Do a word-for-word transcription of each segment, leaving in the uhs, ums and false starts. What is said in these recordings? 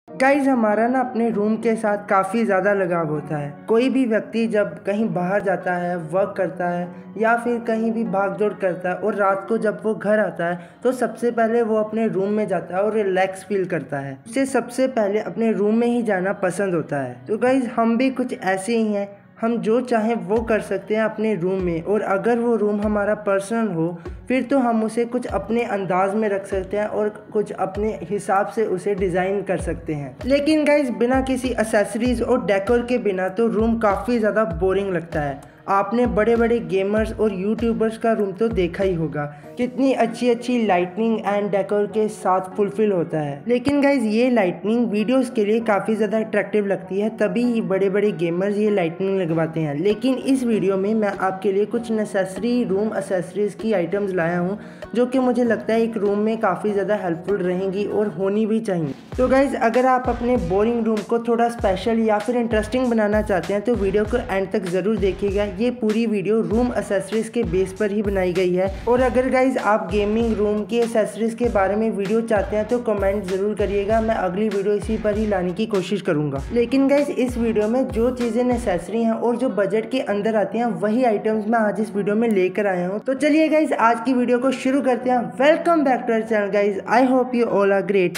Guys हमारा ना अपने रूम के साथ काफ़ी ज़्यादा लगाव होता है। कोई भी व्यक्ति जब कहीं बाहर जाता है, वर्क करता है या फिर कहीं भी भाग दौड़ करता है और रात को जब वो घर आता है तो सबसे पहले वो अपने रूम में जाता है और रिलैक्स फील करता है। उसे सबसे पहले अपने रूम में ही जाना पसंद होता है। तो गाइज हम भी कुछ ऐसे ही हैं, हम जो चाहें वो कर सकते हैं अपने रूम में, और अगर वो रूम हमारा पर्सनल हो फिर तो हम उसे कुछ अपने अंदाज में रख सकते हैं और कुछ अपने हिसाब से उसे डिज़ाइन कर सकते हैं। लेकिन गाइज बिना किसी एक्सेसरीज और डेकोर के बिना तो रूम काफ़ी ज़्यादा बोरिंग लगता है। आपने बड़े बड़े गेमर्स और यूट्यूबर्स का रूम तो देखा ही होगा, कितनी अच्छी अच्छी लाइटनिंग एंड डेकोर के साथ फुलफिल होता है। लेकिन गाइज ये लाइटनिंग वीडियोस के लिए काफ़ी ज़्यादा अट्रैक्टिव लगती है, तभी बड़े बड़े गेमर्स ये लाइटनिंग लगवाते हैं। लेकिन इस वीडियो में मैं आपके लिए कुछ नेसेसरी रूम एक्सेसरीज की आइटम्स लाया हूँ जो कि मुझे लगता है एक रूम में काफ़ी ज़्यादा हेल्पफुल रहेंगी और होनी भी चाहिए। तो गाइज अगर आप अपने बोरिंग रूम को थोड़ा स्पेशल या फिर इंटरेस्टिंग बनाना चाहते हैं तो वीडियो को एंड तक ज़रूर देखिएगा। ये पूरी वीडियो रूम एक्सेसरीज के बेस पर ही बनाई गई है। और अगर गाइज आप गेमिंग रूम की एक्सेसरीज के बारे में वीडियो चाहते हैं तो कमेंट जरूर करिएगा, मैं अगली वीडियो इसी पर ही लाने की कोशिश करूंगा। लेकिन गाइज इस वीडियो में जो चीज़ें नेसेसरी हैं और जो बजट के अंदर आती हैं वही आइटम्स मैं आज इस वीडियो में लेकर आया हूँ। तो चलिए गाइज आज की वीडियो को शुरू करते हैं। Welcome back to our channel guys, I hope you all are great.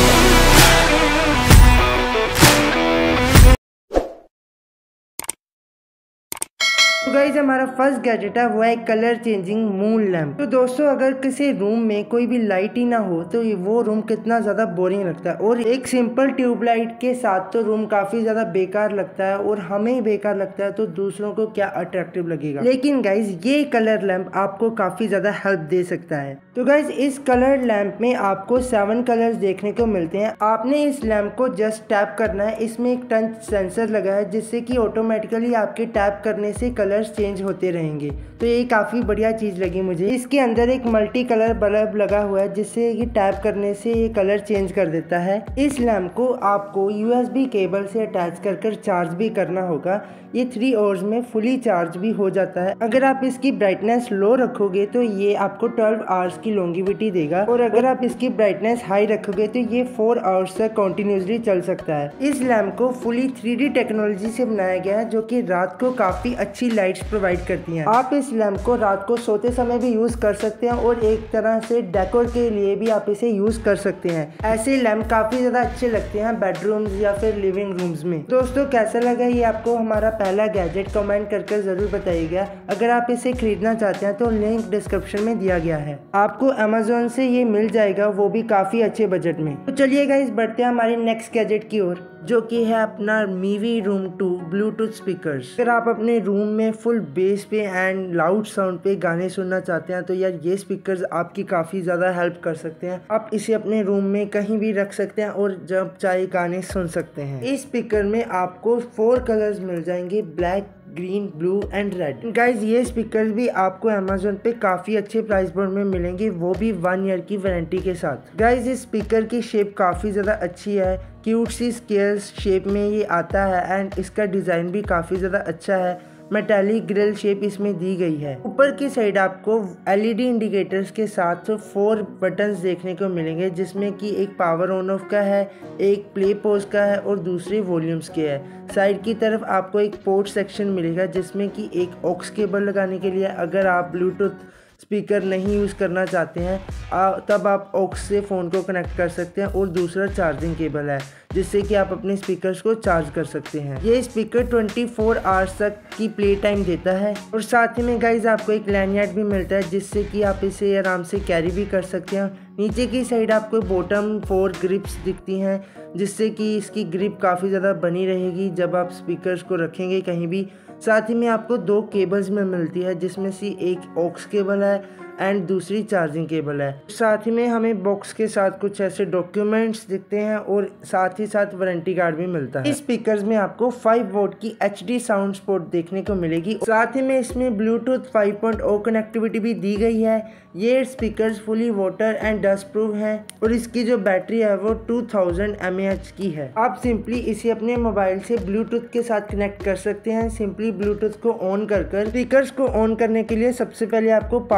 तो गाइज हमारा फर्स्ट गैजेट है वो है कलर चेंजिंग मून लैम्प। तो दोस्तों अगर किसी रूम में कोई भी लाइट ही ना हो तो वो रूम कितना ज़्यादा बोरिंग लगता है, और एक सिंपल ट्यूबलाइट के साथ तो रूम काफ़ी ज़्यादा बेकार लगता है, और हमें ही बेकार लगता है तो दूसरों को क्या अट्रैक्टिव लगेगा। लेकिन गाइज ये कलर लैम्प आपको काफ़ी ज़्यादा हेल्प दे सकता है। तो गाइज इस कलर लैम्प में आपको सेवन कलर्स देखने को मिलते हैं। आपने इस लैम्प को जस्ट टैप करना है। इसमें एक टच सेंसर लगा है जिससे कि ऑटोमेटिकली आपके टैप करने से कलर चेंज होते रहेंगे। तो ये काफ़ी बढ़िया चीज़ लगी मुझे। इसके अंदर एक मल्टी कलर बल्ब लगा हुआ है जिससे कि टैप करने से ये कलर चेंज कर देता है। इस लैम्प को आपको यूएसबी केबल से अटैच कर कर चार्ज भी करना होगा। ये थ्री आवर्स में फुली चार्ज भी हो जाता है। अगर आप इसकी ब्राइटनेस लो रखोगे तो ये आपको ट्वेल्व आवर्स की लॉन्गिविटी देगा, और अगर आप इसकी ब्राइटनेस हाई रखोगे तो ये फोर आवर्स तक कंटिन्यूसली चल सकता है। इस लैम्प को फुली थ्री डी टेक्नोलॉजी से बनाया गया है जो कि रात को काफ़ी अच्छी लाइट्स प्रोवाइड करती हैं। आप इस लैम्प को रात को सोते समय भी यूज कर सकते हैं और एक तरह से डेकोर के लिए भी आप इसे यूज कर सकते हैं। ऐसे लैम्प काफी ज्यादा अच्छे लगते हैं बेडरूम्स या फिर लिविंग रूम्स में। दोस्तों कैसा लगा ये आपको हमारा पहला गैजेट, कमेंट करके जरूर बताइएगा। अगर आप इसे खरीदना चाहते हैं तो लिंक डिस्क्रिप्शन में दिया गया है, आपको अमेजोन से ये मिल जाएगा, वो भी काफी अच्छे बजट में। तो चलिए गाइस बढ़ते हैं हमारे नेक्स्ट गैजेट की ओर जो कि है अपना Mivi roam two Bluetooth speakers. अगर आप अपने रूम में फुल बेस पे एंड लाउड साउंड पे गाने सुनना चाहते हैं तो यार ये स्पीकर्स आपकी काफ़ी ज़्यादा हेल्प कर सकते हैं। आप इसे अपने रूम में कहीं भी रख सकते हैं और जब चाहे गाने सुन सकते हैं। इस स्पीकर में आपको फोर कलर्स मिल जाएंगे, black, green, blue and red. Guys ये स्पीकर भी आपको अमेजोन पे काफ़ी अच्छे प्राइस पॉइंट में मिलेंगे, वो भी वन ईयर की वारंटी के साथ। गाइज इस स्पीकर की शेप काफ़ी ज़्यादा अच्छी है, क्यूट सी स्क्वायर शेप में ये आता है एंड इसका डिज़ाइन भी काफ़ी ज़्यादा अच्छा है। मेटालिक ग्रिल शेप इसमें दी गई है। ऊपर की साइड आपको एलईडी इंडिकेटर्स के साथ फोर बटन्स देखने को मिलेंगे जिसमें कि एक पावर ऑन ऑफ का है, एक प्ले पॉज का है और दूसरे वॉल्यूम्स के है। साइड की तरफ आपको एक पोर्ट सेक्शन मिलेगा जिसमें कि एक ऑक्स केबल लगाने के लिए, अगर आप ब्लूटूथ स्पीकर नहीं यूज़ करना चाहते हैं आ, तब आप ऑक्स से फ़ोन को कनेक्ट कर सकते हैं, और दूसरा चार्जिंग केबल है जिससे कि आप अपने स्पीकर्स को चार्ज कर सकते हैं। ये स्पीकर ट्वेंटी फोर आवर्स तक की प्ले टाइम देता है, और साथ ही में गाइज आपको एक लैंडयार्ड भी मिलता है जिससे कि आप इसे आराम से कैरी भी कर सकते हैं। नीचे की साइड आपको बॉटम फोर ग्रिप्स दिखती हैं जिससे कि इसकी ग्रिप काफ़ी ज़्यादा बनी रहेगी जब आप स्पीकर्स को रखेंगे कहीं भी। साथ ही में आपको दो केबल्स में मिलती है जिसमें से एक ऑक्स केबल है एंड दूसरी चार्जिंग केबल है। साथ ही में हमें बॉक्स के साथ कुछ ऐसे डॉक्यूमेंट्स दिखते हैं और साथ ही साथ वारंटी कार्ड भी मिलता है। इस स्पीकर्स में आपको फाइव वोल्ट की एचडी साउंड सपोर्ट देखने को मिलेगी। साथ ही में इसमें Bluetooth five point O connectivity भी दी गई है। ये speakers fully water and dust proof हैं और इसकी जो बैटरी है वो two thousand M A H की है। आप सिंपली इसे अपने मोबाइल से ब्लूटूथ के साथ कनेक्ट कर सकते हैं। सिंपली ब्लूटूथ को ऑन कर कर स्पीकर्स को ऑन करने के लिए सबसे पहले आपको पावर का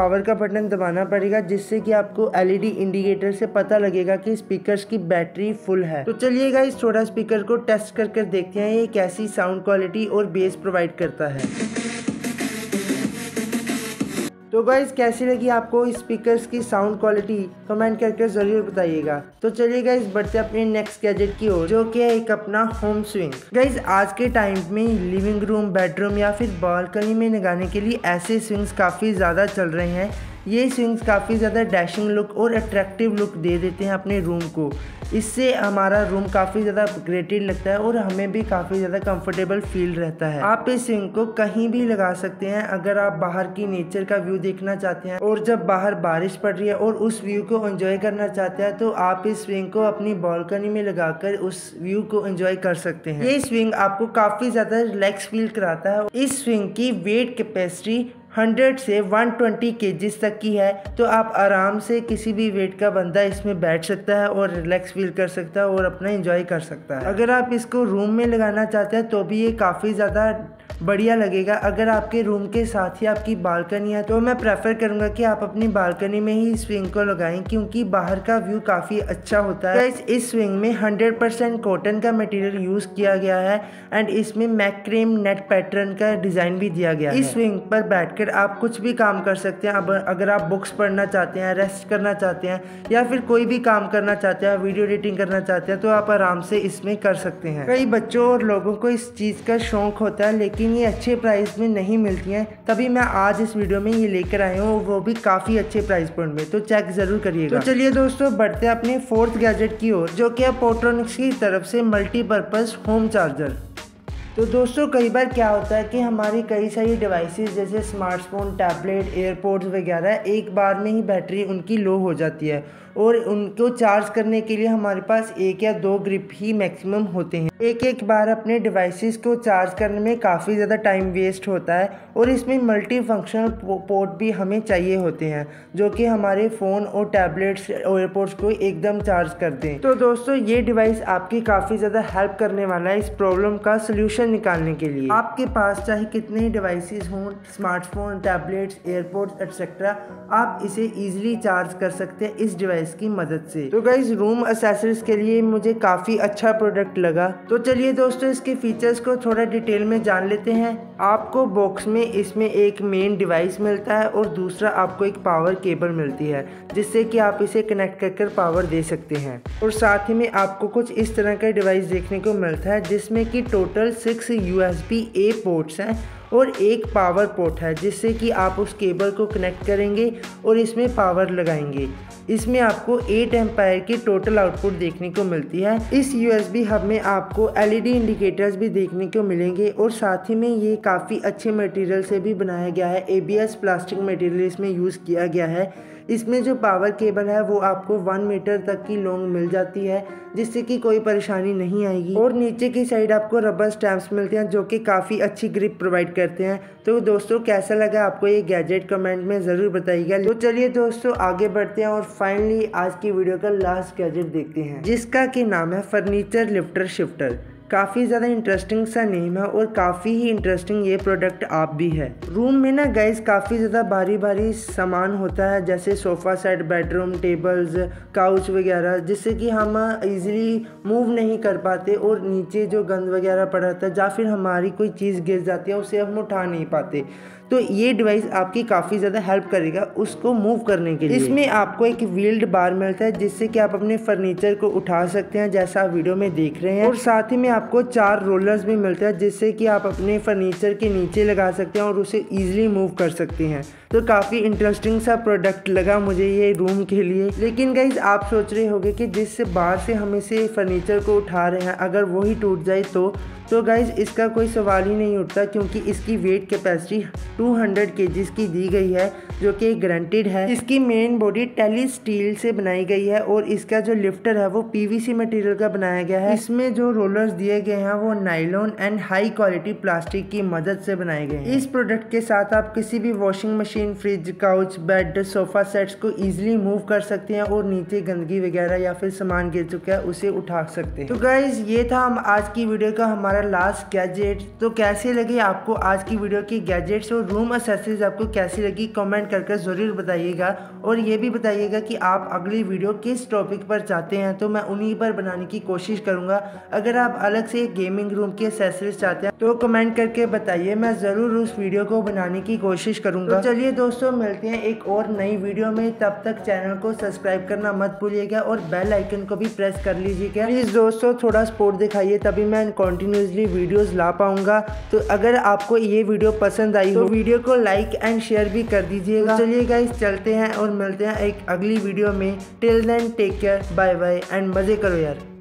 बटन दबाना पड़ेगा, जिससे कि आपको एलईडी इंडिकेटर से पता लगेगा कि स्पीकर्स की बैटरी फुल है। तो चलिए गाइस थोड़ा स्पीकर को टेस्ट कर कर देखते हैं ये कैसी साउंड क्वालिटी और बेस प्रोवाइड करता है। तो गाइस कैसी लगी आपको स्पीकर्स की साउंड क्वालिटी कमेंट करके ज़रूर बताइएगा। तो चलिए गाइस बढ़ते अपने नेक्स्ट गैजेट की ओर, जो कि है एक अपना होम स्विंग। गाइस आज के टाइम में लिविंग रूम, बेडरूम या फिर बालकनी में लगाने के लिए ऐसे स्विंग्स काफ़ी ज़्यादा चल रहे हैं। ये स्विंग्स काफ़ी ज़्यादा डैशिंग लुक और अट्रैक्टिव लुक दे देते हैं अपने रूम को। इससे हमारा रूम काफ़ी ज़्यादा अपग्रेडेड लगता है और हमें भी काफ़ी ज़्यादा कंफर्टेबल फील रहता है। आप इस स्विंग को कहीं भी लगा सकते हैं अगर आप बाहर की नेचर का व्यू देखना चाहते हैं और जब बाहर बारिश पड़ रही है और उस व्यू को एंजॉय करना चाहते हैं तो आप इस स्विंग को अपनी बालकनी में लगाकर उस व्यू को एंजॉय कर सकते हैं। ये स्विंग आपको काफ़ी ज़्यादा रिलैक्स फील कराता है। इस स्विंग की वेट कैपेसिटी हंड्रेड से वन ट्वेंटी केजीज तक की है, तो आप आराम से किसी भी वेट का बंदा इसमें बैठ सकता है और रिलैक्स फील कर सकता है और अपना एंजॉय कर सकता है। अगर आप इसको रूम में लगाना चाहते हैं तो भी ये काफ़ी ज़्यादा बढ़िया लगेगा। अगर आपके रूम के साथ ही आपकी बालकनी है तो मैं प्रेफर करूंगा कि आप अपनी बालकनी में ही स्विंग को लगाएं, क्योंकि बाहर का व्यू काफ़ी अच्छा होता है। इस, इस स्विंग में हंड्रेड परसेंट कॉटन का मटेरियल यूज़ किया गया है एंड इसमें मैक्रेम नेट पैटर्न का डिज़ाइन भी दिया गया है। इस स्विंग पर बैठकर आप कुछ भी काम कर सकते हैं। अब अगर आप बुक्स पढ़ना चाहते हैं, रेस्ट करना चाहते हैं या फिर कोई भी काम करना चाहते हैं, वीडियो एडिटिंग करना चाहते हैं, तो आप आराम से इसमें कर सकते हैं। कई बच्चों और लोगों को इस चीज़ का शौक होता है, लेकिन ये अच्छे प्राइस में नहीं मिलती हैं, तभी मैं आज इस वीडियो में ये लेकर आया हूँ, वो भी काफ़ी अच्छे प्राइस पॉइंट में। तो चेक ज़रूर करिएगा। तो चलिए दोस्तों बढ़ते हैं अपने फोर्थ गैजेट की ओर, जो कि है पोर्ट्रॉनिक्स की तरफ से मल्टीपर्पज़ होम चार्जर। तो दोस्तों कई बार क्या होता है कि हमारी कई सारी डिवाइसेस जैसे स्मार्टफोन, टैबलेट, एयरपोर्ट्स वगैरह एक बार में ही बैटरी उनकी लो हो जाती है और उनको चार्ज करने के लिए हमारे पास एक या दो ग्रिप ही मैक्सिमम होते हैं। एक एक बार अपने डिवाइसेस को चार्ज करने में काफ़ी ज़्यादा टाइम वेस्ट होता है और इसमें मल्टी फंक्शनल पोर्ट भी हमें चाहिए होते हैं, जो कि हमारे फ़ोन और टैबलेट्स और एयरपोर्ट्स को एकदम चार्ज कर दें। तो दोस्तों ये डिवाइस आपकी काफ़ी ज़्यादा हेल्प करने वाला है इस प्रॉब्लम का सोल्यूशन निकालने के लिए। आपके पास चाहे कितने ही डिवाइसेस हों, स्मार्टफोन, टैबलेट्स, एयरपोर्ट्स एटसेट्रा, आप इसे ईजिली चार्ज कर सकते हैं इस डिवाइस की मदद से। तो गाइस रूम एक्सेसरीज के लिए मुझे काफ़ी अच्छा प्रोडक्ट लगा। तो चलिए दोस्तों इसके फीचर्स को थोड़ा डिटेल में जान लेते हैं। आपको बॉक्स में इसमें एक मेन डिवाइस मिलता है और दूसरा आपको एक पावर केबल मिलती है, जिससे कि आप इसे कनेक्ट कर कर पावर दे सकते हैं। और साथ ही में आपको कुछ इस तरह का डिवाइस देखने को मिलता है, जिसमें कि total six USB A ports हैं और एक पावर पोर्ट है, जिससे कि आप उस केबल को कनेक्ट करेंगे और इसमें पावर लगाएंगे। इसमें आपको एट एम्पायर की टोटल आउटपुट देखने को मिलती है। इस यूएसबी हब में आपको एलईडी इंडिकेटर्स भी देखने को मिलेंगे और साथ ही में ये काफ़ी अच्छे मटेरियल से भी बनाया गया है। एबीएस प्लास्टिक मटेरियल इसमें यूज़ किया गया है। इसमें जो पावर केबल है वो आपको वन मीटर तक की लॉन्ग मिल जाती है, जिससे कि कोई परेशानी नहीं आएगी। और नीचे की साइड आपको रबर स्टैम्प्स मिलते हैं, जो कि काफ़ी अच्छी ग्रिप प्रोवाइड करते हैं। तो दोस्तों कैसा लगा आपको ये गैजेट कमेंट में ज़रूर बताइएगा। तो चलिए दोस्तों आगे बढ़ते हैं और फाइनली आज की वीडियो का लास्ट गैजेट देखते हैं, जिसका कि नाम है फर्नीचर लिफ्टर शिफ्टर। काफ़ी ज़्यादा इंटरेस्टिंग सा नेम है और काफ़ी ही इंटरेस्टिंग ये प्रोडक्ट आप भी है। रूम में ना गाइस काफ़ी ज़्यादा भारी भारी सामान होता है, जैसे sofa set, bedroom, tables, couch वगैरह, जिससे कि हम इजीली मूव नहीं कर पाते और नीचे जो गंद वगैरह पड़ा रहता है या फिर हमारी कोई चीज़ गिर जाती है उसे हम उठा नहीं पाते। तो ये डिवाइस आपकी काफ़ी ज़्यादा हेल्प करेगा उसको मूव करने के लिए। इसमें आपको एक व्हील्ड बार मिलता है, जिससे कि आप अपने फर्नीचर को उठा सकते हैं, जैसा आप वीडियो में देख रहे हैं। और साथ ही में आपको चार रोलर्स भी मिलते हैं, जिससे कि आप अपने फर्नीचर के नीचे लगा सकते हैं और उसे ईजिली मूव कर सकते हैं। तो काफ़ी इंटरेस्टिंग सा प्रोडक्ट लगा मुझे ये रूम के लिए। लेकिन गाइज आप सोच रहे होंगे कि जिस बार से हम इसे फर्नीचर को उठा रहे हैं अगर वही टूट जाए तो तो गाइज इसका कोई सवाल ही नहीं उठता, क्योंकि इसकी weight capacity two hundred KGs की दी गई है, जो कि गारंटीड है। इसकी मेन बॉडी टेली स्टील से बनाई गई है और इसका जो लिफ्टर है वो पीवीसी मटेरियल का बनाया गया है। इसमें जो रोलर्स दिए गए हैं वो nylon and high quality plastic की मदद से बनाए गए हैं। इस प्रोडक्ट के साथ आप किसी भी washing machine, fridge, couch, bed, sofa sets को इजिली मूव कर सकते हैं और नीचे गंदगी वगैरह या फिर सामान गिर चुका है उसे उठा सकते हैं। तो गाइज ये था हम आज की वीडियो का हमारा लास्ट गैजेट। तो कैसे लगे आपको आज की वीडियो की गैजेट्स और रूम एक्सेसरीज आपको कैसी लगी कमेंट कमेंट करके ज़रूर बताइएगा और ये भी बताइएगा कि आप अगली वीडियो किस टॉपिक पर चाहते हैं, तो मैं उन्हीं पर बनाने की कोशिश करूँगा। अगर आप अलग से एक गेमिंग रूम की एक्सेसरीज चाहते हैं तो कमेंट करके बताइए, मैं ज़रूर उस वीडियो को बनाने की कोशिश करूँगा। तो चलिए दोस्तों, मिलते हैं एक और नई वीडियो में। तब तक चैनल को सब्सक्राइब करना मत भूलिएगा और बेल आइकन को भी प्रेस कर लीजिएगा। प्लीज़ दोस्तों थोड़ा सपोर्ट दिखाइए, तभी मैं कंटिन्यूसली वीडियोस ला पाऊंगा। तो अगर आपको ये वीडियो पसंद आई तो वीडियो को लाइक एंड शेयर भी कर दीजिएगा। तो चलिए गाइस, चलते हैं और मिलते हैं एक अगली वीडियो में। Till then take care, bye bye and मज़े करो यार।